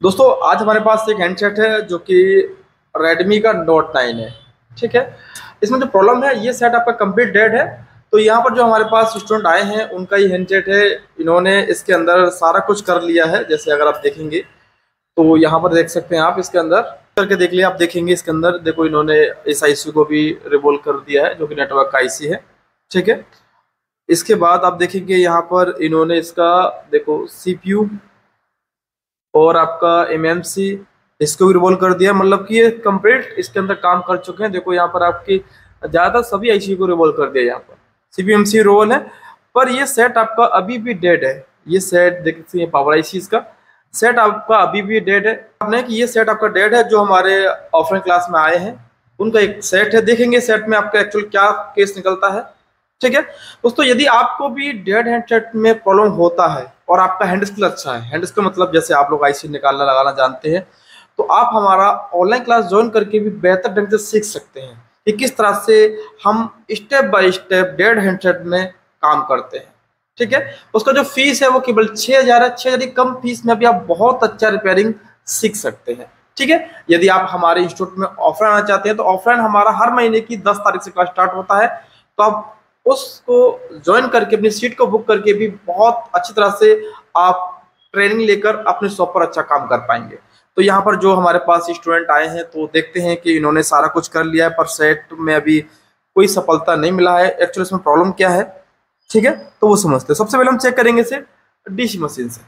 दोस्तों आज हमारे पास एक हैंडसेट है जो कि Redmi का Note 9 है। ठीक है। इसमें जो प्रॉब्लम है, ये सेट आपका कंप्लीट डेड है। तो यहाँ पर जो हमारे पास स्टूडेंट आए हैं उनका ये हैंडसेट है। इन्होंने इसके अंदर सारा कुछ कर लिया है। जैसे अगर आप देखेंगे तो यहाँ पर देख सकते हैं, आप इसके अंदर करके देख लिया। आप देखेंगे इसके अंदर देखो, इन्होंने इस आईसी को भी रिवोल्व कर दिया है जो कि नेटवर्क का आईसी है। ठीक है। इसके बाद आप देखेंगे यहाँ पर इन्होंने इसका देखो सीपीयू और आपका एमएमसी इसको भी रिवॉल्व कर दिया। मतलब कि ये कंप्लीट इसके अंदर काम कर चुके हैं। देखो यहाँ पर आपकी ज़्यादातर सभी आईसी को रिवॉल्व कर दिया। यहाँ पर सीपीएमसी रोल है, पर ये सेट आपका अभी भी डेड है। ये सेट देख सकते हैं, पावर आईसी इसका सेट आपका अभी भी डेड है। आपने कि ये सेट आपका डेड है। जो हमारे ऑफलाइन क्लास में आए हैं उनका एक सेट है। देखेंगे सेट में आपका एक्चुअल क्या केस निकलता है। ठीक है दोस्तों, यदि आपको भी डेड हैंडसेट में प्रॉब्लम होता है और आपका हैंड स्किल अच्छा है, हैंड स्किल मतलब जैसे आप लोग आईसी निकालना लगाना जानते हैं, तो आप हमारा ऑनलाइन क्लास ज्वाइन करके भी बेहतर ढंग से सीख सकते हैं कि किस तरह से हम step by step dead handset में काम करते हैं। ठीक है। उसका जो फीस है वो केवल 6,000 है। 6,000 कम फीस में भी आप बहुत अच्छा रिपेयरिंग सीख सकते हैं। ठीक है। यदि आप हमारे इंस्टीट्यूट में ऑफलाइन आना चाहते हैं तो ऑफलाइन हमारा हर महीने की 10 तारीख से क्लास स्टार्ट होता है। तो आप उसको ज्वाइन करके अपनी सीट को बुक करके भी बहुत अच्छी तरह से आप ट्रेनिंग लेकर अपने शॉप पर अच्छा काम कर पाएंगे। तो यहाँ पर जो हमारे पास स्टूडेंट आए हैं तो देखते हैं कि इन्होंने सारा कुछ कर लिया है, पर सेट में अभी कोई सफलता नहीं मिला है। एक्चुअली इसमें प्रॉब्लम क्या है, ठीक है, तो वो समझते हैं। सबसे पहले हम चेक करेंगे इसे डीसी मशीन से।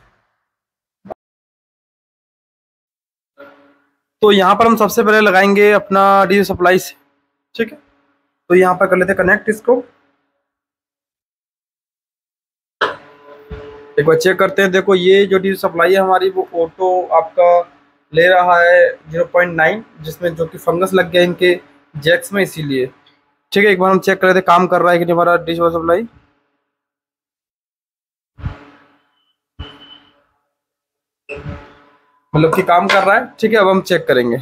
तो यहाँ पर हम सबसे पहले लगाएंगे अपना डीसी सप्लाई से। ठीक है। तो यहाँ पर कर लेते हैं कनेक्ट इसको। एक बार चेक करते हैं। देखो ये जो डीसी सप्लाई है हमारी, वो ऑटो आपका ले रहा है 0.9, जिसमें जो कि फंगस लग गया इनके जैक्स में, इसीलिए। ठीक है, एक बार हम चेक कर लेते हैं काम कर रहा है कि नहीं हमारा डीसी सप्लाई। मतलब कि काम कर रहा है। ठीक है, अब हम चेक करेंगे।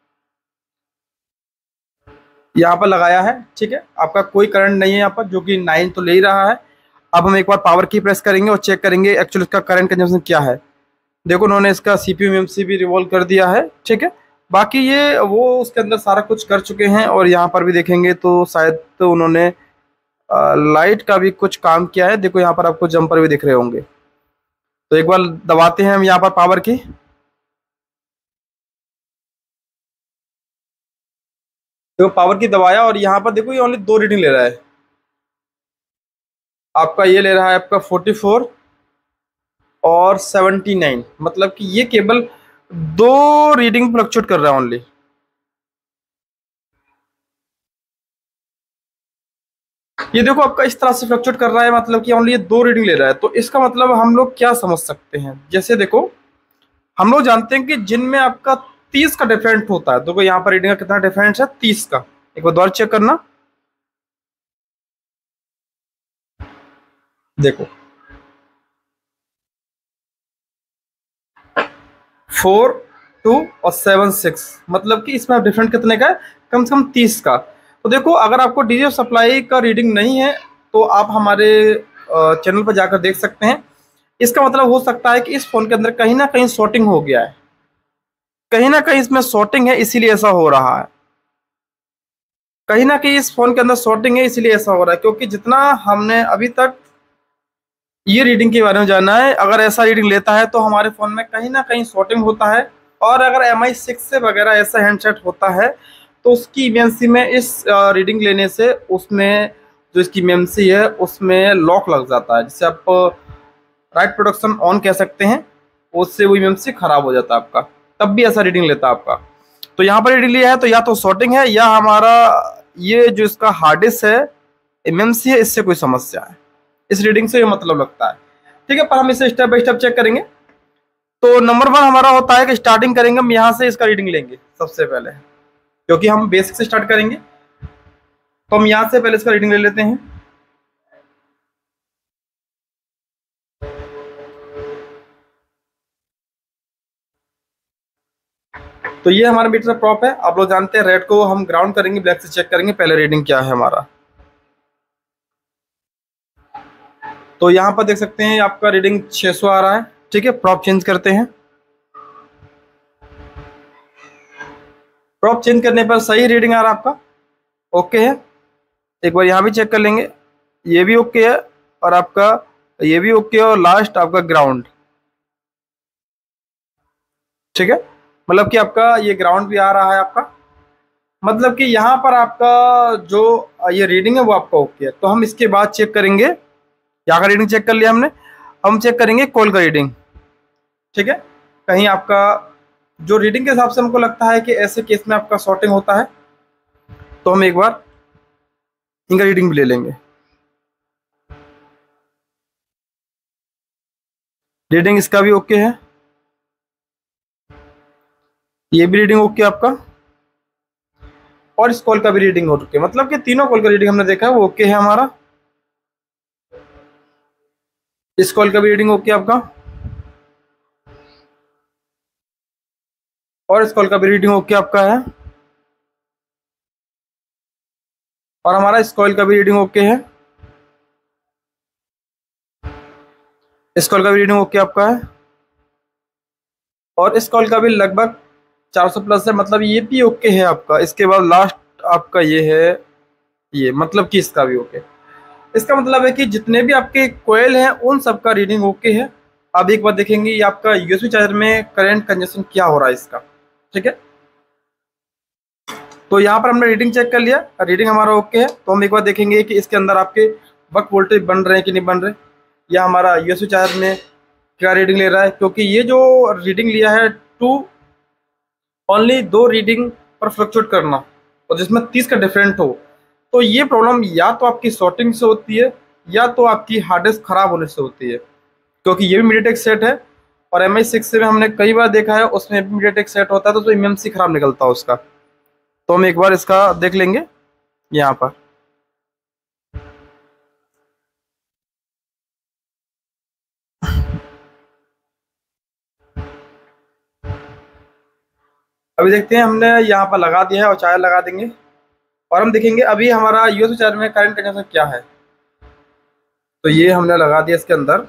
यहाँ पर लगाया है। ठीक है, आपका कोई करंट नहीं है यहाँ पर, जो कि 9 तो ले ही रहा है। अब हम एक बार पावर की प्रेस करेंगे और चेक करेंगे एक्चुअली इसका करंट कंजम्पशन क्या है। देखो उन्होंने इसका सीपीयू एमएमसी भी रिवॉल्व कर दिया है। ठीक है, बाकी ये वो उसके अंदर सारा कुछ कर चुके हैं। और यहाँ पर भी देखेंगे तो शायद तो उन्होंने लाइट का भी कुछ काम किया है। देखो यहाँ पर आपको जंपर भी दिख रहे होंगे। तो एक बार दबाते हैं हम यहाँ पर पावर की। देखो पावर की दबाया और यहाँ पर देखो ये ओनली 2 रीडिंग ले रहा है। आपका ये ले रहा है आपका 44 और 79। मतलब कि ये केवल 2 रीडिंग फ्लक्चुएट कर रहा है ओनली। ये देखो आपका इस तरह से फ्लक्चुएट कर रहा है, मतलब कि ओनली ये 2 रीडिंग ले रहा है। तो इसका मतलब हम लोग क्या समझ सकते हैं, जैसे देखो हम लोग जानते हैं कि जिनमें आपका 30 का डिफरेंट होता है। देखो यहाँ पर रीडिंग का कितना डिफरेंस है, 30 का। एक बार दोबारा चेक करना। देखो 4, 2 और 7, 6, मतलब कि इसमें डिफरेंट कितने का है, कम से कम 30 का। तो देखो अगर आपको डीसी सप्लाई का रीडिंग नहीं है तो आप हमारे चैनल पर जाकर देख सकते हैं। इसका मतलब हो सकता है कि इस फोन के अंदर कहीं ना कहीं शॉर्टिंग हो गया है, कहीं ना कहीं इसमें शॉर्टिंग है, इसीलिए ऐसा हो रहा है। कहीं ना कहीं इस फोन के अंदर शॉर्टिंग है, इसीलिए ऐसा हो रहा है। क्योंकि जितना हमने अभी तक ये रीडिंग के बारे में जाना है, अगर ऐसा रीडिंग लेता है तो हमारे फ़ोन में कहीं ना कहीं शॉर्टिंग होता है। और अगर MI6 से वगैरह ऐसा हैंडसेट होता है तो उसकी इमेंसी में इस रीडिंग लेने से उसमें जो इसकी इमेंसी है उसमें लॉक लग जाता है, जिसे आप राइट प्रोडक्शन ऑन कह सकते हैं। उससे वो इमेंसी खराब हो जाता है आपका, तब भी ऐसा रीडिंग लेता है आपका। तो यहाँ पर रीडिंग लिया है तो या तो शॉर्टिंग है या हमारा ये जो इसका हार्ड डिस्क है एमएमसी है, इससे कोई समस्या है। इस रीडिंग से ये मतलब लगता है। ठीक है, पर हम इसे स्टेप बाय स्टेप चेक करेंगे। तो नंबर 1 हमारा होता है कि स्टार्टिंग करेंगे हम यहाँ से, इसका रीडिंग लेंगे सबसे पहले, क्योंकि हम बेसिक से स्टार्ट करेंगे। तो हम यहाँ से पहले इसका रीडिंग ले लेते हैं। तो ये हमारा मीटर प्रॉप है। आप लोग जानते हैं रेड को हम ग्राउंड करेंगे, ब्लैक से चेक करेंगे पहले रीडिंग क्या है हमारा। तो यहाँ पर देख सकते हैं आपका रीडिंग 600 आ रहा है। ठीक है, प्रॉप चेंज करते हैं। प्रोब चेंज करने पर सही रीडिंग आ रहा है आपका, ओके है। एक बार यहाँ भी चेक कर लेंगे, ये भी ओके है और आपका ये भी ओके है, और लास्ट आपका ग्राउंड, ठीक है। मतलब कि आपका ये ग्राउंड भी आ रहा है आपका, मतलब कि यहाँ पर आपका जो ये रीडिंग है वो आपका ओके है। तो हम इसके बाद चेक करेंगे, यहाँ का रीडिंग चेक कर लिया हमने, हम चेक करेंगे कॉल का रीडिंग, ठीक है। कहीं आपका जो रीडिंग के हिसाब से हमको लगता है कि ऐसे केस में आपका शॉर्टिंग होता है, तो हम एक बार इनका रीडिंग भी ले लेंगे। रीडिंग इसका भी ओके है, ये भी रीडिंग ओके आपका, और इस कॉल का भी रीडिंग हो चुके, मतलब कि तीनों कॉल का रीडिंग हमने देखा है वो ओके है हमारा। इस कॉल का भी रीडिंग ओके आपका, और इस कॉल का भी रीडिंग ओके आपका है, और हमारा इस कॉल का भी रीडिंग ओके है, इस कॉल का भी रीडिंग ओके आपका है, और इस कॉल का भी लगभग 400 प्लस है, मतलब ये भी ओके है आपका। इसके बाद लास्ट आपका ये है, ये मतलब कि इसका भी ओके। इसका मतलब है कि जितने भी आपके कोयल हैं उन सब का रीडिंग ओके है। अब एक बार देखेंगे ये आपका यूएसबी चार्जर में करंट कंजप्शन क्या हो रहा है इसका, ठीक है। तो यहाँ पर हमने रीडिंग चेक कर लिया, रीडिंग हमारा ओके है। तो हम एक बार देखेंगे कि इसके अंदर आपके बक वोल्टेज बन रहे हैं कि नहीं बन रहे, या हमारा यूएसबी चार्जर में क्या रीडिंग ले रहा है। क्योंकि ये जो रीडिंग लिया है टू ओनली 2 रीडिंग पर फ्लक्चुएट करना, और जिसमें 30 का डिफरेंट हो, तो ये प्रॉब्लम या तो आपकी शॉर्टिंग से होती है या तो आपकी हार्ड डिस्क खराब होने से होती है। क्योंकि ये भी मीडियाटेक सेट है, और MI6 से हमने कई बार देखा है उसमें भी मीडियाटेक सेट होता है, तो MMC खराब निकलता है उसका। तो हम एक बार इसका देख लेंगे यहाँ पर। अभी देखते हैं, हमने यहाँ पर लगा दिया है और चार्जर लगा देंगे, और हम देखेंगे अभी हमारा यूएसबी चार्जर में करंट कंजप्शन क्या है। तो ये हमने लगा दिया इसके अंदर,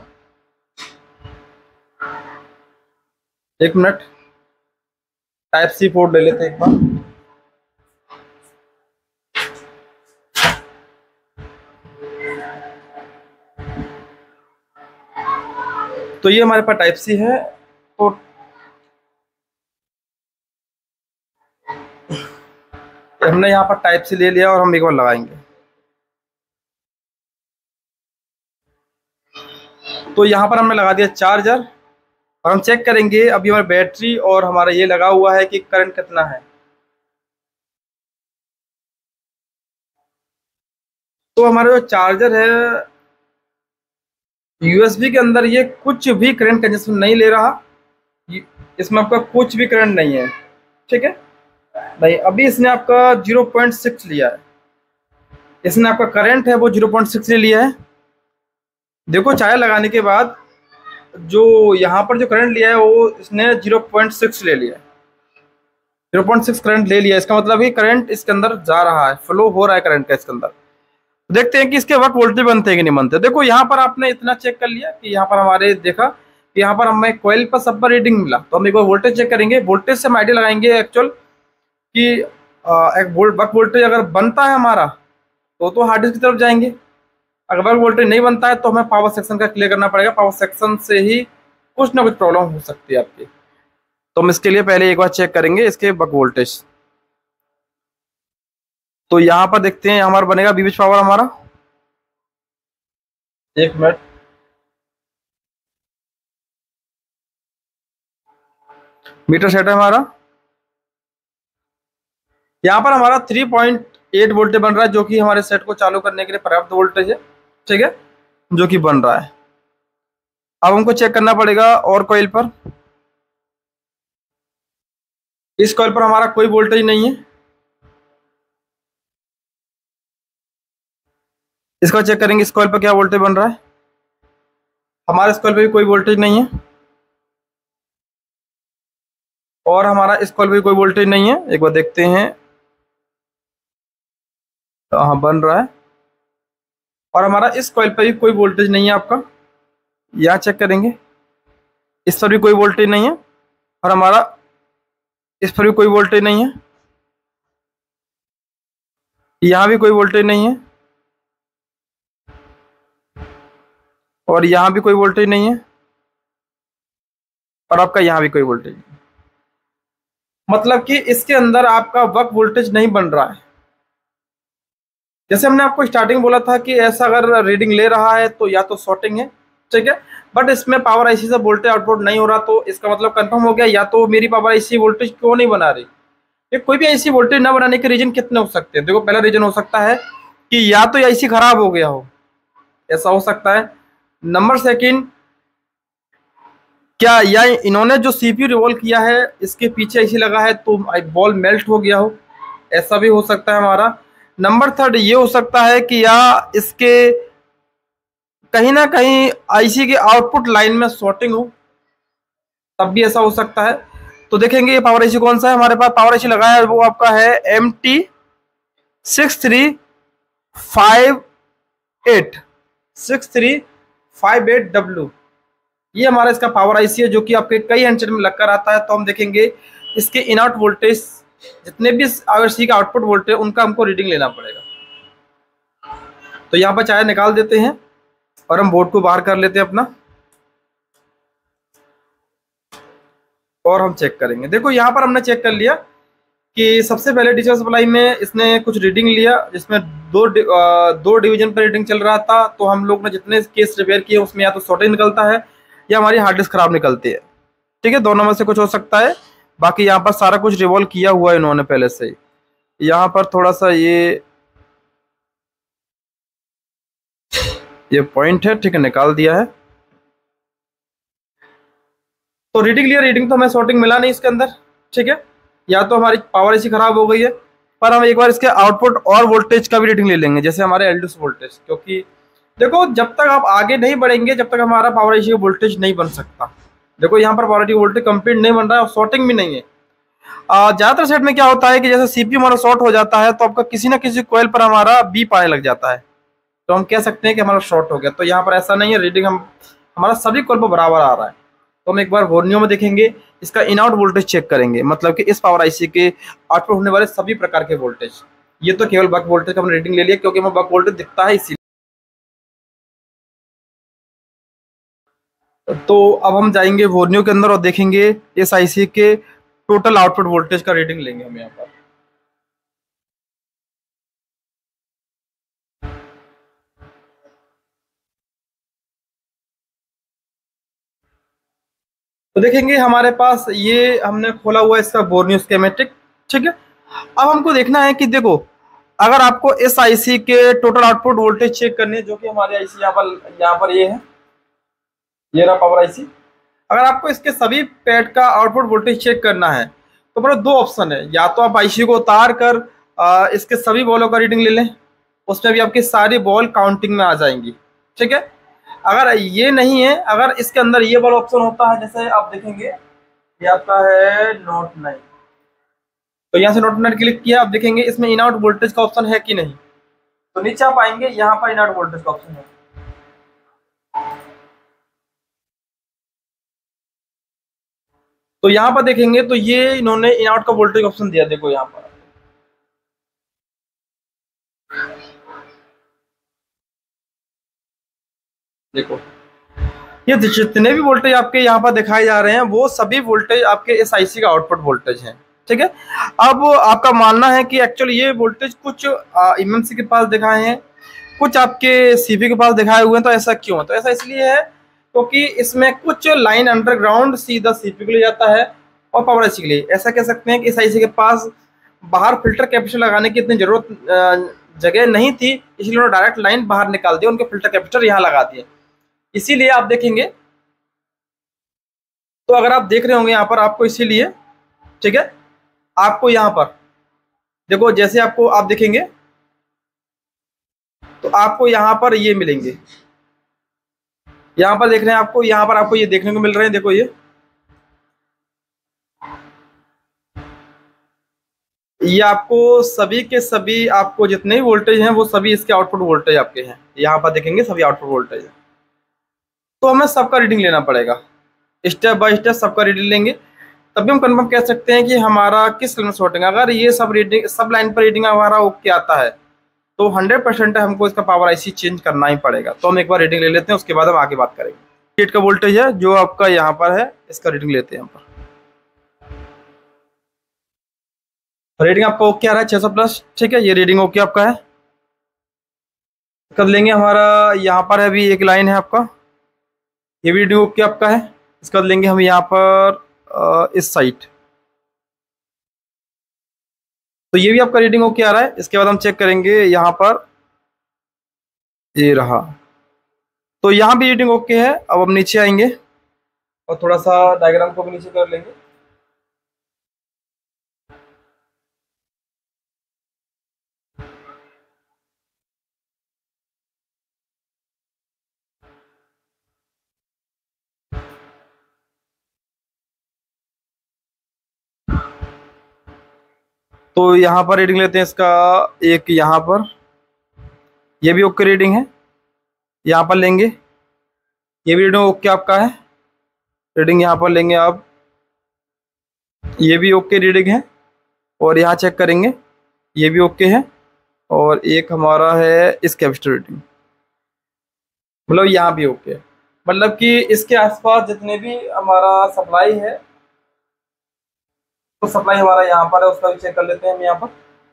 एक मिनट, टाइप सी पोर्ट ले लेते हैं एक बार। तो ये हमारे पास टाइप सी है, तो हमने यहाँ पर टाइप सी ले लिया और हम एक बार लगाएंगे। तो यहाँ पर हमने लगा दिया चार्जर, और हम चेक करेंगे अभी हमारी बैटरी और हमारा ये लगा हुआ है कि करंट कितना है। तो हमारा जो चार्जर है यूएसबी के अंदर ये कुछ भी करंट कंजप्शन नहीं ले रहा, इसमें आपका कुछ भी करंट नहीं है, ठीक है। नहीं, अभी इसने आपका 0.6 लिया है, इसने आपका करंट है वो 0.6 ले लिया है। देखो चार्जर लगाने के बाद जो यहाँ पर जो करंट लिया है वो इसने 0.6 ले लिया है, 0.6 करंट ले लिया। इसका मतलब ये करंट इसके अंदर जा रहा है, फ्लो हो रहा है करंट का इसके अंदर। देखते हैं कि इसके वक्त वोल्टेज बनते हैं कि नहीं बनते। देखो यहाँ पर आपने इतना चेक कर लिया कि यहाँ पर हमारे देखा कि यहाँ पर हमें कोयल पर सब पर रीडिंग मिला, तो हम एक बार वोल्टेज चेक करेंगे। वोल्टेज से हम आइडिया लगाएंगे एक्चुअल कि एक बक वोल्टेज अगर बनता है हमारा तो हार्ड डिस्क की तरफ जाएंगे। अगर बक वोल्टेज नहीं बनता है तो हमें पावर सेक्शन का क्लियर करना पड़ेगा, पावर सेक्शन से ही कुछ ना कुछ प्रॉब्लम हो सकती है आपकी। तो हम इसके लिए पहले एक बार चेक करेंगे इसके बक वोल्टेज। तो यहाँ पर देखते हैं हमारा बनेगा बीबीएच पावर हमारा, एक मिनट, मीटर सेट है हमारा। यहाँ पर हमारा 3.8 वोल्टेज बन रहा है, जो कि हमारे सेट को चालू करने के लिए पर्याप्त वोल्टेज है, ठीक है, जो कि बन रहा है। अब हमको चेक करना पड़ेगा और कॉइल पर। इस कॉइल पर हमारा कोई वोल्टेज नहीं है। इसका चेक करेंगे इस कॉइल पर क्या वोल्टेज बन रहा है। हमारे इस कॉइल पर भी कोई वोल्टेज नहीं है, और हमारा इस कॉइल पर भी कोई वोल्टेज नहीं है। एक बार देखते हैं, तो हाँ बन रहा है, और हमारा इस कॉइल पर भी कोई वोल्टेज नहीं है आपका। यहाँ चेक करेंगे, इस पर भी कोई वोल्टेज नहीं है, और हमारा इस पर भी कोई वोल्टेज नहीं है। यहाँ भी कोई वोल्टेज नहीं है और यहाँ भी कोई वोल्टेज नहीं है और आपका यहाँ भी कोई वोल्टेज नहीं। मतलब कि इसके अंदर आपका बक वोल्टेज नहीं बन रहा है। जैसे हमने आपको स्टार्टिंग बोला था कि ऐसा अगर रीडिंग ले रहा है तो या तो शॉर्टिंग है, ठीक है, बट इसमें पावर आईसी से वोल्टेज आउटपुट नहीं हो रहा, तो इसका मतलब कंफर्म हो गया या तो मेरी पावर आईसी वोल्टेज क्यों नहीं बना रही। ये कोई भी आईसी वोल्टेज ना बनाने के रीजन कितने हो सकते हैं। देखो, पहला रीजन हो सकता है कि या तो आईसी खराब हो गया हो, ऐसा हो सकता है। नंबर सेकंड, क्या या इन्होंने जो सीपीयू रिवॉल्व किया है इसके पीछे आईसी लगा है तो बॉल मेल्ट हो गया हो, ऐसा भी हो सकता है हमारा। नंबर थर्ड, ये हो सकता है कि या इसके कहीं ना कहीं आईसी के आउटपुट लाइन में शॉर्टिंग हो, तब भी ऐसा हो सकता है। तो देखेंगे ये पावर आईसी कौन सा है। हमारे पास पावर आईसी लगा है वो आपका है MT6358 6358W। ये हमारा इसका पावर आईसी है जो कि आपके कई हैंडसेट में लगकर आता है। तो हम देखेंगे इसके इनआउट वोल्टेज जितने भी आईसी का आउटपुट वोल्टेज उनका हमको रीडिंग लेना पड़ेगा। तो यहाँ पर चाहे निकाल देते हैं और हम बोर्ड को बाहर कर लेते हैं अपना और हम चेक करेंगे। देखो यहाँ पर हमने चेक कर लिया कि सबसे पहले डिजिटल सप्लाई में इसने कुछ रीडिंग लिया जिसमें दो डिवीजन पर रीडिंग चल रहा था। तो हम लोग ने जितने केस रिपेयर किए उसमें या तो शॉर्टेज निकलता है या हमारी हार्ड डिस्क खराब निकलती है, ठीक है, दोनों में से कुछ हो सकता है। बाकी यहाँ पर सारा कुछ रिवॉल्व किया हुआ है इन्होंने पहले से ही। यहाँ पर थोड़ा सा ये पॉइंट है, ठीक है, निकाल दिया है। तो रीडिंग लिया, रीडिंग तो हमें शॉर्टिंग मिला नहीं इसके अंदर, ठीक है, या तो हमारी पावर ऐसी खराब हो गई है। पर हम एक बार इसके आउटपुट और वोल्टेज का भी रीडिंग ले लेंगे, जैसे हमारे एलडीएस वोल्टेज, क्योंकि देखो जब तक आप आगे नहीं बढ़ेंगे जब तक हमारा पावर आईसी वोल्टेज नहीं बन सकता। देखो यहाँ पर पावर आईसी वोल्टेज कंप्लीट नहीं बन रहा है और शॉर्टिंग भी नहीं है। ज्यादातर सेट में क्या होता है कि जैसे सीपीयू हमारा शॉर्ट हो जाता है तो आपका किसी ना किसी कॉइल पर हमारा बीप आने लग जाता है, तो हम कह सकते हैं कि हमारा शॉर्ट हो गया। तो यहाँ पर ऐसा नहीं है, रीडिंग हमारा सभी कॉइल पर बराबर आ रहा है। तो हम एक बार वर्नियो में देखेंगे, इसका इन आउट वोल्टेज चेक करेंगे, मतलब कि इस पावर आईसी के आउटपुट होने वाले सभी प्रकार के वोल्टेज। ये तो केवल बक वोल्टेज का हमने रीडिंग ले लिया क्योंकि हमें बक वोल्टेज दिखता है इसीलिए। तो अब हम जाएंगे वर्नियो के अंदर और देखेंगे इस आईसी के टोटल आउटपुट वोल्टेज का रीडिंग लेंगे हम यहाँ पर। तो देखेंगे हमारे पास ये हमने खोला हुआ है इसका बोर्नियो स्कीमेटिक, ठीक है। अब हमको देखना है कि देखो अगर आपको इस आईसी के टोटल आउटपुट वोल्टेज चेक करने, जो कि हमारी आईसी यहाँ पर ये है, ये रहा पावर आईसी। अगर आपको इसके सभी पैड का आउटपुट वोल्टेज चेक करना है तो हमारे दो ऑप्शन है, या तो आप आईसी को उतार कर इसके सभी बॉलों का रीडिंग ले लें, उसमें भी आपकी सारी बॉल काउंटिंग में आ जाएंगी, ठीक है। अगर ये नहीं है, अगर इसके अंदर ये वाला ऑप्शन होता है, जैसे आप देखेंगे ये आपका है नोट 9, तो यहाँ से नोट 9 क्लिक किया, आप देखेंगे इसमें इन आउट वोल्टेज का ऑप्शन है कि नहीं। तो नीचे आप आएंगे, यहाँ पर इन आउट वोल्टेज का ऑप्शन है। तो यहाँ पर देखेंगे तो ये इन्होंने इन आउट का वोल्टेज ऑप्शन दिया, देखो यहाँ पर देखो ये जितने भी वोल्टेज आपके यहाँ पर दिखाए जा रहे हैं वो सभी वोल्टेज आपके इस आईसी का आउटपुट वोल्टेज है, ठीक है। अब आपका मानना है कि एक्चुअली ये वोल्टेज कुछ एमएमसी के पास दिखाए हैं, कुछ आपके सीपी के पास दिखाए हुए हैं, तो ऐसा क्यों है? तो ऐसा इसलिए है क्योंकि इसमें कुछ लाइन अंडरग्राउंड सीधा सीपी के लिए जाता है और पावर आईसी के लिए। ऐसा कह सकते हैं कि इस आईसी के पास बाहर फिल्टर कैपेसिटर लगाने की इतनी जरूरत जगह नहीं थी, इसलिए उन्होंने डायरेक्ट लाइन बाहर निकाल दिया, उनके फिल्टर कैपेसिटर यहाँ लगा दिए। इसीलिए आप देखेंगे, तो अगर आप देख रहे होंगे यहाँ पर आपको, इसीलिए, ठीक है, आपको यहाँ पर देखो जैसे आपको आप देखेंगे तो आपको यहाँ पर ये मिलेंगे, यहाँ पर देख रहे हैं आपको, यहाँ पर आपको ये देखने को मिल रहे हैं, देखो ये आपको सभी के सभी आपको जितने भी वोल्टेज हैं वो सभी इसके आउटपुट वोल्टेज आपके हैं, यहाँ पर देखेंगे सभी आउटपुट वोल्टेज है। तो हमें सबका रीडिंग लेना पड़ेगा, स्टेप बाय स्टेप सबका रीडिंग लेंगे, तभी हम कन्फर्म कह सकते हैं कि हमारा किस लाइन में शॉर्टिंग। अगर ये सब लाइन पर रीडिंग हमारा ओके आता है तो 100% है, हमको इसका पावर आईसी चेंज करना ही पड़ेगा। तो हम एक बार रीडिंग ले लेते हैं, उसके बाद हम आगे बात करेंगे। गेट का वोल्टेज है जो आपका यहाँ पर है, इसका रीडिंग लेते हैं यहाँ पर। रीडिंग आपका ओके आ रहा है 600 प्लस, ठीक है, ये रीडिंग ओके आपका है। कर लेंगे हमारा यहाँ पर है अभी एक लाइन है आपका, ये भी रीडिंग ओके आपका है। इसका लेंगे हम यहाँ पर इस साइड, तो ये भी आपका रीडिंग ओके आ रहा है। इसके बाद हम चेक करेंगे यहाँ पर, ये रहा, तो यहाँ भी रीडिंग ओके है। अब हम नीचे आएंगे और थोड़ा सा डायग्राम को भी नीचे कर लेंगे। तो यहाँ पर रीडिंग लेते हैं इसका, एक यहाँ पर, ये भी ओके रीडिंग है। यहाँ पर लेंगे, ये भी रीडिंग ओके आपका है। रीडिंग यहाँ पर लेंगे आप, ये भी ओके रीडिंग है। और यहाँ चेक करेंगे, ये भी ओके है। और एक हमारा है इस कैपेसिटर रीडिंग, मतलब यहाँ भी ओके है। मतलब कि इसके आसपास जितने भी हमारा सप्लाई है, तो सप्लाई हमारा यहाँ पर है, उसका भी चेक कर लेते हैं हम यहाँ पर।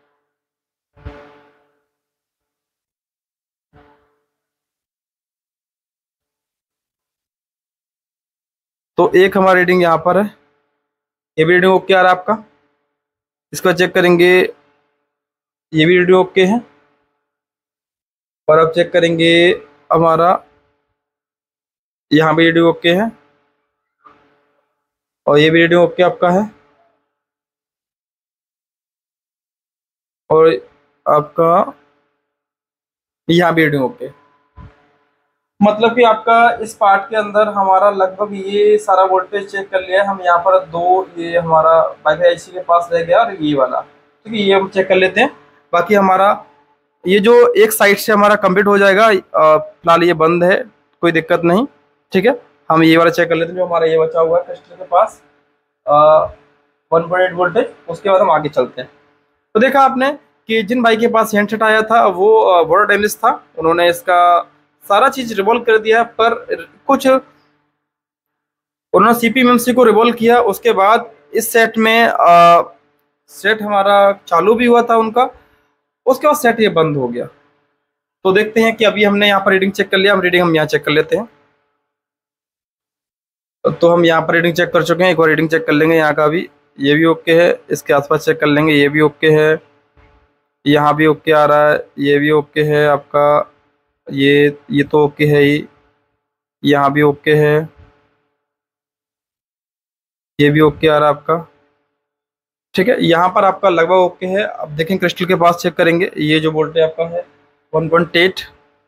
तो एक हमारा रीडिंग यहाँ पर है, ये भी रीडिंग ओके आ रहा है आपका। इसका चेक करेंगे, ये भी रीडिंग ओके है। और अब चेक करेंगे हमारा, यहाँ भी रीडिंग ओके है। और ये भी रीडिंग ओके आपका है। और आपका यहाँ भी रीडिंग ओके। मतलब कि आपका इस पार्ट के अंदर हमारा लगभग ये सारा वोल्टेज चेक कर लिया है हम। यहाँ पर दो, ये हमारा वाईफाई आईसी के पास रह गया, और ये वाला, ठीक है, ये हम चेक कर लेते हैं। बाकी हमारा ये जो एक साइड से हमारा कंप्लीट हो जाएगा। फिलहाल ये बंद है, कोई दिक्कत नहीं, ठीक है। हम ये वाला चेक कर लेते हैं जो हमारा ये बचा हुआ है क्रिस्टल के पास 1.8 वोल्टेज। उसके बाद हम आगे चलते हैं। तो देखा आपने कि जिन भाई के पास हैंडसेट आया था वो बड़ा डैमेज था, उन्होंने इसका सारा चीज रिवॉल्व कर दिया, पर कुछ उन्होंने सीपीएमसी को रिवॉल्व किया। उसके बाद इस सेट में सेट हमारा चालू भी हुआ था उनका, उसके बाद सेट ये बंद हो गया। तो देखते हैं कि अभी हमने यहाँ पर रीडिंग चेक कर लिया, हम रीडिंग हम यहाँ चेक कर लेते हैं। तो हम यहाँ पर रीडिंग चेक कर चुके हैं, एक और रीडिंग चेक कर लेंगे यहाँ का भी। ये भी ओके है, इसके आसपास चेक कर लेंगे, ये भी ओके है। यहाँ भी ओके आ रहा है, ये भी ओके है आपका, ये तो ओके है ही। यहाँ भी ओके है, ये भी ओके आ रहा है आपका, ठीक है। यहाँ पर आपका लगभग ओके है। अब देखें क्रिस्टल के पास चेक करेंगे, ये जो वोल्टेज आपका है 1.8,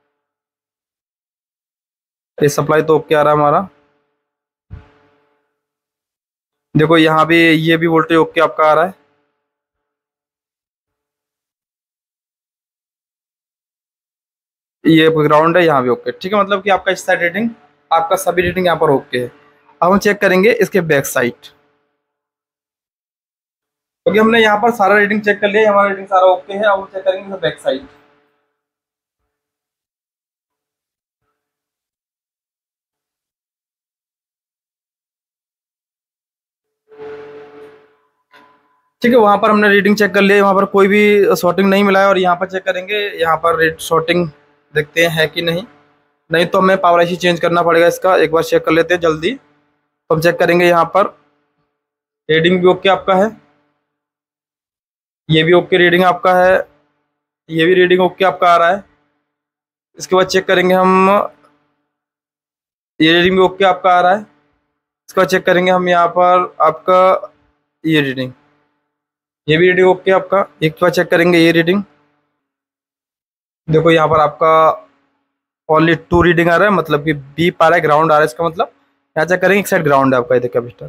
ये सप्लाई तो ओके आ रहा है हमारा। देखो यहाँ भी ये भी वोल्टेज ओके आपका आ रहा है। ये ग्राउंड है, यहाँ भी ओके, ठीक है। मतलब कि आपका इस साइड रीडिंग, आपका सभी रीडिंग यहाँ पर ओके है। अब हम चेक करेंगे इसके बैक साइड, क्योंकि हमने यहाँ पर सारा रीडिंग चेक कर लिया, हमारा रीडिंग सारा ओके है। अब हम चेक करेंगे बैक साइड। ठीक है, वहाँ पर हमने रीडिंग चेक कर लिया, वहाँ पर कोई भी शॉर्टिंग नहीं मिला है। और यहाँ पर चेक करेंगे, यहाँ पर रेड शॉर्टिंग देखते हैं है कि नहीं। नहीं तो हमें पावर आईसी चेंज करना पड़ेगा इसका। एक बार चेक कर लेते हैं जल्दी। तो हम चेक करेंगे, यहाँ पर रीडिंग भी ओके आपका है, ये भी ओके रीडिंग आपका है, ये भी रीडिंग ओके आपका आ रहा है। इसके बाद चेक करेंगे हम, ये रीडिंग भी ओके आपका आ रहा है। इसके बाद चेक करेंगे हम यहाँ पर आपका ये रीडिंग, ये भी रीडिंग ओके आपका। एक बार चेक करेंगे ये रीडिंग, देखो यहाँ पर आपका ओनली 2 रीडिंग आ रहा है, मतलब कि बी पा रहा है, ग्राउंड आ रहा है इसका मतलब। यहाँ चेक करेंगे, एक साइड ग्राउंड है आपका, ये देखो कैपेसिटर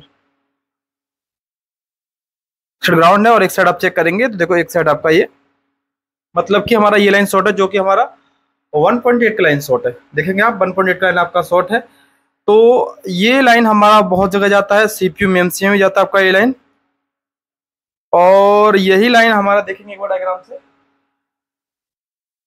ग्राउंड है, और एक साइड आप चेक करेंगे तो देखो एक साइड आपका ये, मतलब कि हमारा ये लाइन शॉर्ट है, जो कि हमारा 1.8 का लाइन शॉर्ट है। देखेंगे आप 1.8 का लाइन आपका शॉर्ट है। तो ये लाइन हमारा बहुत जगह जाता है, सीपीयू में एमसीयू में जाता है आपका ये लाइन। और यही लाइन हमारा देखेंगे एक बार डायग्राम से,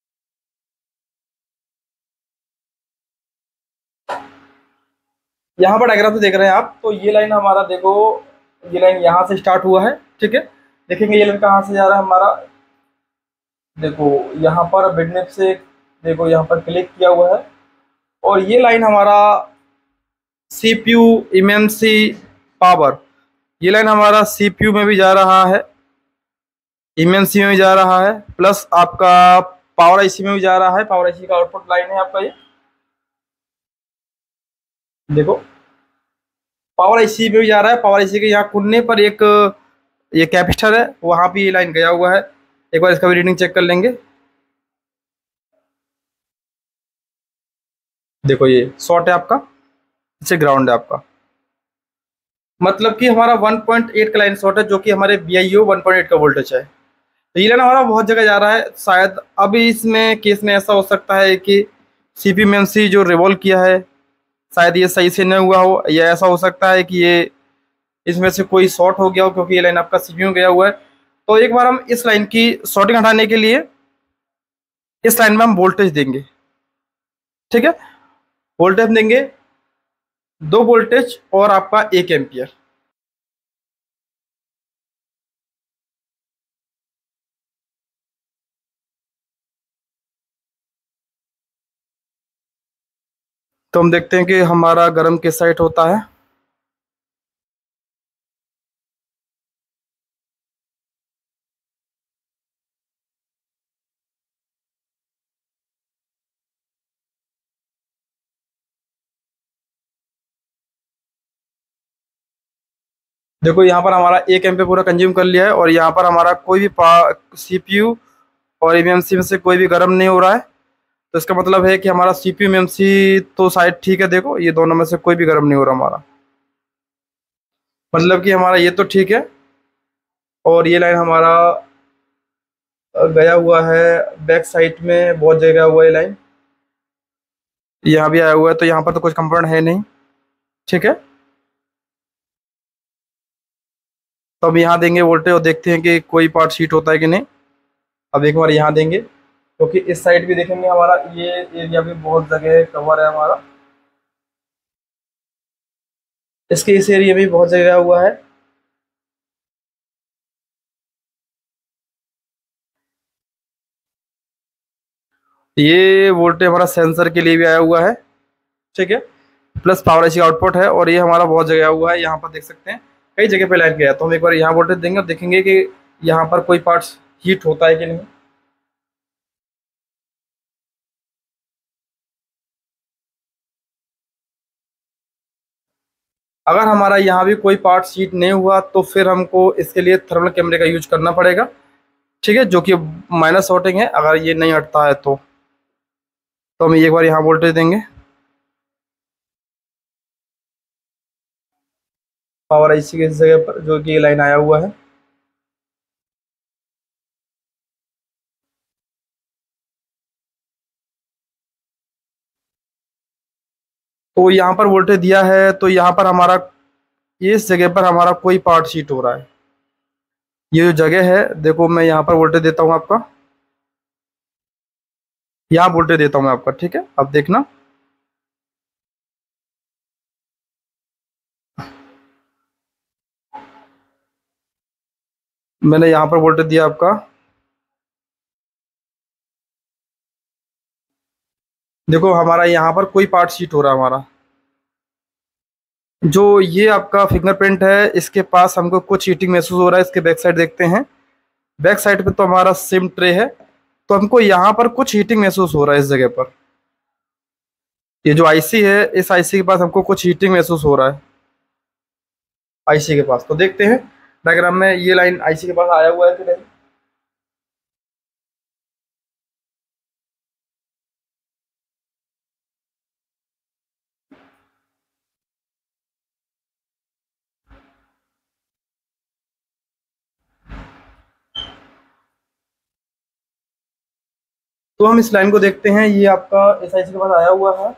यहाँ पर डायग्राम से देख रहे हैं आप, तो ये लाइन हमारा देखो, ये लाइन यहाँ से स्टार्ट हुआ है, ठीक है। देखेंगे ये लाइन कहाँ से जा रहा है हमारा, देखो यहाँ पर बिटनेप से, देखो यहाँ पर क्लिक किया हुआ है, और ये लाइन हमारा सीपीयू एमएमसी पावर, ये लाइन हमारा सीपीयू में भी जा रहा है, एमएमसी में भी जा रहा है, प्लस आपका पावर आईसी में भी जा रहा है। पावर आईसी का आउटपुट लाइन है आपका ये, देखो पावर आईसी में भी जा रहा है। पावर आईसी के यहाँ कोने पर एक ये कैपेसिटर है, वहां भी ये लाइन गया हुआ है। एक बार इसका भी रीडिंग चेक कर लेंगे। देखो ये शॉर्ट है आपका, इसे ग्राउंड है आपका, मतलब कि हमारा 1.8 का लाइन शॉर्ट है, जो कि हमारे बीआईओ 1.8 का वोल्टेज है। तो ये लाइन हमारा बहुत जगह जा रहा है। शायद अभी इसमें केस में ऐसा हो सकता है कि सीपीएमसी जो रिवॉल्व किया है, शायद ये सही से नहीं हुआ हो, या ऐसा हो सकता है कि ये इसमें से कोई शॉर्ट हो गया हो, क्योंकि ये लाइन आपका सीपीयू में गया हुआ है। तो एक बार हम इस लाइन की शॉर्टिंग हटाने के लिए इस लाइन में हम वोल्टेज देंगे, ठीक है। वोल्टेज देंगे 2 वोल्टेज और आपका 1 एम्पियर। तो हम देखते हैं कि हमारा गर्म किस साइड होता है। देखो यहाँ पर हमारा 1 एम्पियर पूरा कंज्यूम कर लिया है, और यहाँ पर हमारा कोई भी सीपीयू और एमएमसी में से कोई भी गर्म नहीं हो रहा है। तो इसका मतलब है कि हमारा सीपीयू एमएमसी तो शायद ठीक है। देखो ये दोनों में से कोई भी गर्म नहीं हो रहा हमारा, मतलब कि हमारा ये तो ठीक है। और ये लाइन हमारा गया हुआ है बैक साइड में, बहुत जगह गया हुआ है लाइन, यहाँ भी आया हुआ है। तो यहाँ पर तो कुछ कंपोनेंट है नहीं, ठीक है। तो अब यहाँ देंगे वोल्टेज और देखते हैं कि कोई पार्ट शीट होता है कि नहीं। अब एक बार यहाँ देंगे, क्योंकि इस साइड भी देखेंगे हमारा ये एरिया भी बहुत जगह कवर है हमारा, इसके इस एरिया में भी बहुत जगह हुआ है। ये वोल्टेज हमारा सेंसर के लिए भी आया हुआ है, ठीक है, प्लस पावर आईसी का आउटपुट है। और ये हमारा बहुत जगह हुआ है, यहाँ पर देख सकते हैं कई जगह पे लाइन गया। तो हम एक बार यहाँ वोल्टेज देंगे और देखेंगे कि यहाँ पर कोई पार्ट्स हीट होता है कि नहीं। अगर हमारा यहाँ भी कोई पार्ट हीट नहीं हुआ, तो फिर हमको इसके लिए थर्मल कैमरे का यूज करना पड़ेगा, ठीक है, जो कि माइनस शॉर्टिंग है। अगर ये नहीं हटता है तो हम एक बार यहाँ वोल्टेज देंगे। पावर आईसी के इस जगह पर जो कि ये लाइन आया हुआ है, तो यहाँ पर वोल्टेज दिया है। तो यहाँ पर हमारा इस जगह पर हमारा कोई पार्ट हीट हो रहा है। ये जो जगह है, देखो मैं यहाँ पर वोल्टेज देता हूँ आपका, यहाँ वोल्टेज देता हूँ मैं आपका, ठीक है। अब देखना, मैंने यहाँ पर वोल्टेज दिया आपका, देखो हमारा यहाँ पर कोई पार्ट शीट हो रहा है हमारा। जो ये आपका फिंगरप्रिंट है, इसके पास हमको कुछ हीटिंग महसूस हो रहा है। इसके बैक साइड देखते हैं, बैक साइड पे तो हमारा सिम ट्रे है, तो हमको यहाँ पर कुछ हीटिंग महसूस हो रहा है इस जगह पर। ये जो आईसी है, इस आईसी के पास हमको कुछ हीटिंग महसूस हो रहा है आईसी के पास। तो देखते हैं डायग्राम में ये लाइन आईसी के पास आया हुआ है कि नहीं। तो हम इस लाइन को देखते हैं, ये आपका इस आईसी के पास आया हुआ है।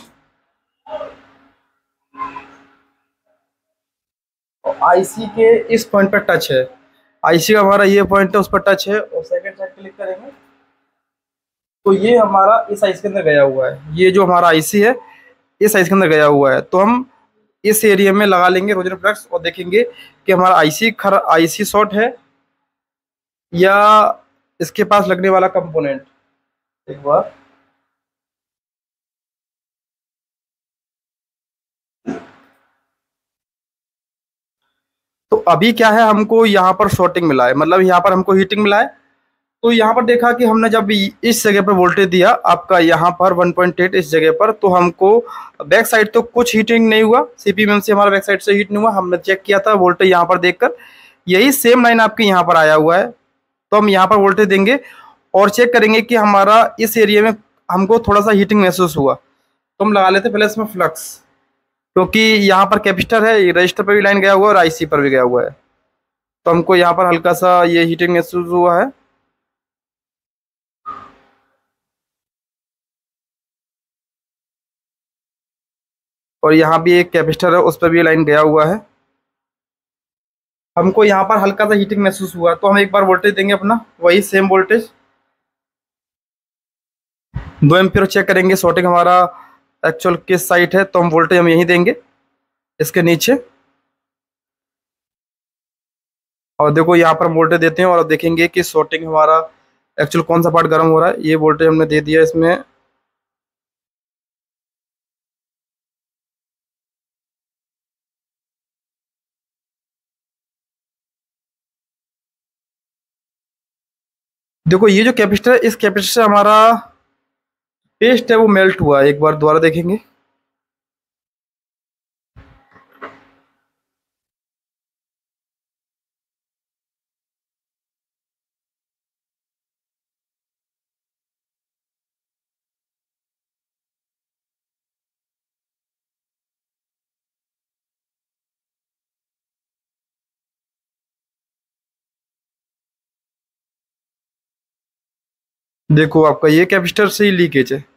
और आईसी के इस पॉइंट पर टच है, आईसी का हमारा ये पॉइंट है, उस पर टच है। और सेकंड साइड क्लिक करेंगे तो ये हमारा इस आईसी के अंदर गया हुआ है। ये जो हमारा आईसी है, इस आईसी के अंदर गया हुआ है। तो हम इस एरिया में लगा लेंगे रोजर फ्लक्स और देखेंगे कि हमारा आईसी शॉर्ट है या इसके पास लगने वाला कंपोनेंट। एक बार तो अभी क्या है, हमको यहाँ पर शॉर्टिंग मिला है, मतलब यहाँ पर हमको हीटिंग मिला है। तो यहाँ पर देखा कि हमने जब इस जगह पर वोल्टेज दिया आपका यहाँ पर 1.8 इस जगह पर, तो हमको बैक साइड तो कुछ हीटिंग नहीं हुआ, सीपीएम से हमारा बैक साइड से हीट नहीं हुआ। हमने चेक किया था वोल्टेज यहाँ पर देखकर, यही सेम लाइन आपके यहाँ पर आया हुआ है। तो हम यहाँ पर वोल्टेज देंगे और चेक करेंगे कि हमारा इस एरिया में हमको थोड़ा सा हीटिंग महसूस हुआ, तो हम लगा लेते पहले इसमें फ्लक्स, क्योंकि यहाँ पर कैपेसिटर है, रजिस्टर पर भी लाइन गया हुआ है और आईसी पर भी गया हुआ है। तो हमको यहाँ पर हल्का सा ये हीटिंग महसूस हुआ है। और यहाँ भी एक कैपेसिटर है, उस पर भी लाइन गया हुआ है। हमको यहाँ पर हल्का सा हीटिंग महसूस हुआ, तो हम एक बार वोल्टेज देंगे अपना, वही सेम वोल्टेज 2 एम्पियर चेक करेंगे शॉर्टिंग हमारा एक्चुअल किस साइट है, तो हम वोल्टेज हम यहीं देंगे इसके नीचे। और देखो यहाँ पर हम वोल्टेज देते हैं और अब देखेंगे कि शॉर्टिंग हमारा एक्चुअल कौन सा पार्ट गर्म हो रहा है। ये वोल्टेज हमने दे दिया इसमें। देखो ये जो कैपेसिटर है, इस कैपेसिटर से हमारा पेस्ट है वो मेल्ट हुआ है। एक बार दोबारा देखेंगे। देखो आपका ये कैपेसिटर से ही लीकेज है।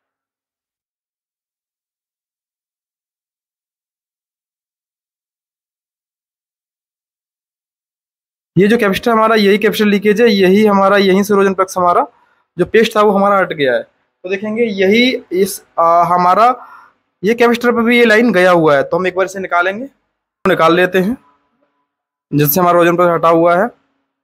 ये जो कैपेसिटर हमारा, यही कैपेसिटर लीकेज है, यही हमारा यहीं से रोजन प्लग्स हमारा जो पेस्ट था वो हमारा हट गया है। तो देखेंगे यही इस हमारा ये कैपेसिटर पे भी ये लाइन गया हुआ है, तो हम एक बार इसे निकालेंगे, निकाल लेते हैं जिससे हमारा रोजन प्लग हटा हुआ है।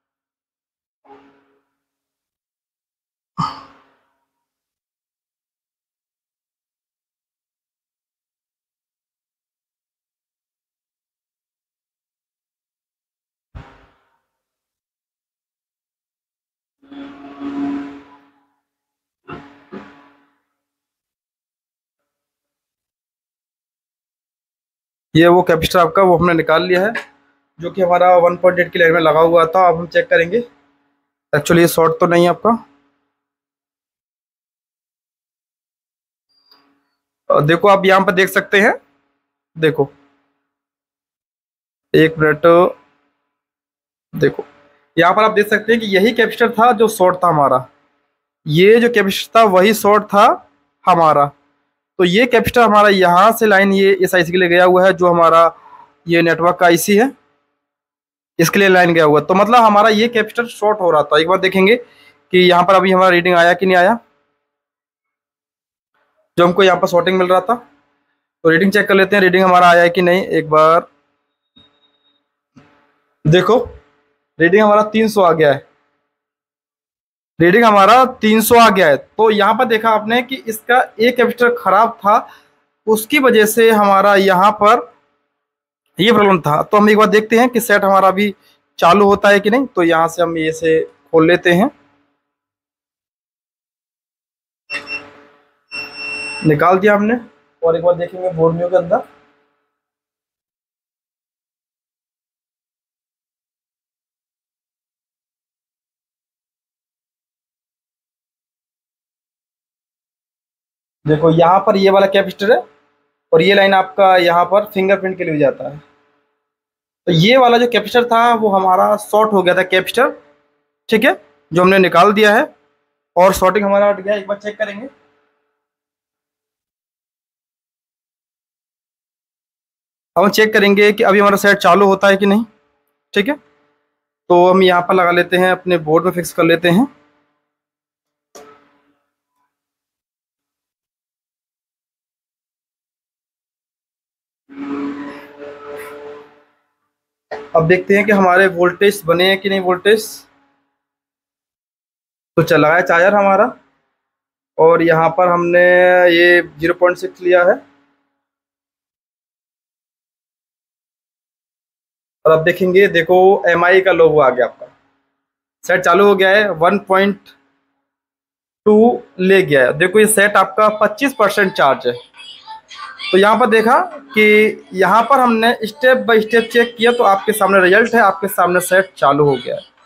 ये वो कैपेसिटर आपका वो हमने निकाल लिया है, जो कि हमारा 1.8 की लाइन में लगा हुआ था। अब हम चेक करेंगे एक्चुअली ये शॉर्ट तो नहीं है आपका। देखो आप यहाँ पर देख सकते हैं, देखो एक मिनट, देखो यहाँ पर आप देख सकते हैं कि यही कैपेसिटर था जो शॉर्ट था हमारा, ये जो कैपेसिटर था वही शॉर्ट था हमारा। तो ये कैपेसिटर हमारा यहाँ से लाइन ये इस आईसी के लिए गया हुआ है, जो हमारा ये नेटवर्क का आईसी है, इसके लिए लाइन गया हुआ है। तो मतलब हमारा ये कैपेसिटर शॉर्ट हो रहा था। एक बार देखेंगे कि यहाँ पर अभी हमारा रीडिंग आया कि नहीं आया, जो हमको यहाँ पर शॉर्टिंग मिल रहा था। तो रीडिंग चेक कर लेते हैं, रीडिंग हमारा आया है कि नहीं। एक बार देखो, रीडिंग हमारा 300 आ गया है, रीडिंग हमारा 300 आ गया है। तो यहाँ पर देखा आपने कि इसका एक कैपेसिटर खराब था, उसकी वजह से हमारा यहाँ पर ये प्रॉब्लम था। तो हम एक बार देखते हैं कि सेट हमारा अभी चालू होता है कि नहीं। तो यहाँ से हम ये से खोल लेते हैं, निकाल दिया हमने, और एक बार देखेंगे बोर्ड मेन्यू के अंदर। देखो यहाँ पर ये वाला कैपेसिटर है और ये लाइन आपका यहाँ पर फिंगरप्रिंट के लिए भी जाता है। तो ये वाला जो कैपेसिटर था वो हमारा शॉर्ट हो गया था कैपेसिटर, ठीक है, जो हमने निकाल दिया है और शॉर्टिंग हमारा हट गया। एक बार चेक करेंगे, अब हम चेक करेंगे कि अभी हमारा सेट चालू होता है कि नहीं, ठीक है। तो हम यहाँ पर लगा लेते हैं, अपने बोर्ड में फिक्स कर लेते हैं। अब देखते हैं कि हमारे वोल्टेज बने हैं कि नहीं वोल्टेज। तो चला है चार्जर हमारा, और यहाँ पर हमने ये 0.6 लिया है, और अब देखेंगे, देखो MI का लोगो आ गया, आपका सेट चालू हो गया है, 1.2 ले गया है। देखो ये सेट आपका 25% चार्ज है। तो यहाँ पर देखा कि यहाँ पर हमने स्टेप बाय स्टेप चेक किया, तो आपके सामने रिजल्ट है, आपके सामने सेट चालू हो गया है।